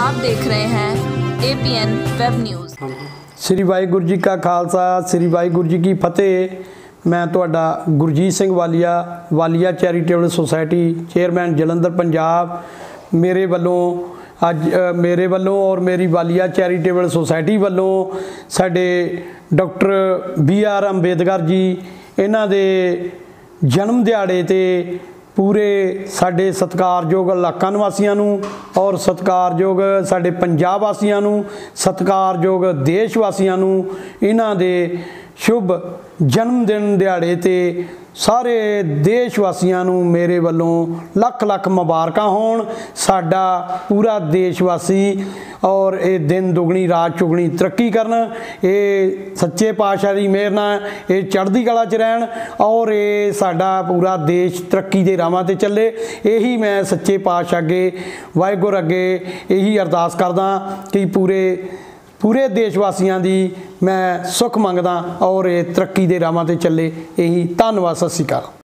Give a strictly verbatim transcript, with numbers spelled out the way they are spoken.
आप देख रहे हैं A P N web news. Shri Waheguru ji का खालसा, श्री वाहिगुरू जी की फतेह। मैं तुहाडा Gurjeet Singh Walia Walia charitable society chairman Jalandhar Punjab. मेरे वालों अज मेरे वालों और मेरी वालिया चैरिटेबल सोसाइटी वालों साडे doctor B R Ambedkar ji इन्हां दे जन्म दिहाड़े ते पूरे साडे सत्कारयोग इलाका निवासियों नूं और सत्कारयोग साडे पंजाब वासियों नूं, सत्कारयोग देश वासियों नूं इन्हां दे शुभ जन्मदिन दिहाड़े ते सारे देश वासियों नूं मेरे वालों लख लख मुबारक होण। साडा पूरा देशवासी और ये दिन दुगनी रात चुगनी तरक्की करन, ये सच्चे पातशाह दी मेहर नाल ये चढ़दी कला च रहन और ये साडा पूरा देश तरक्की दे राहां ते चले। यही मैं सच्चे पातशाह अगे वाहिगुरू अगे यही अरदास करदा कि पूरे पूरे देशवासियों की मैं सुख मंगदा और ये तरक्की दे राहां ते चले। यही धन्नवाद। सत श्री अकाल।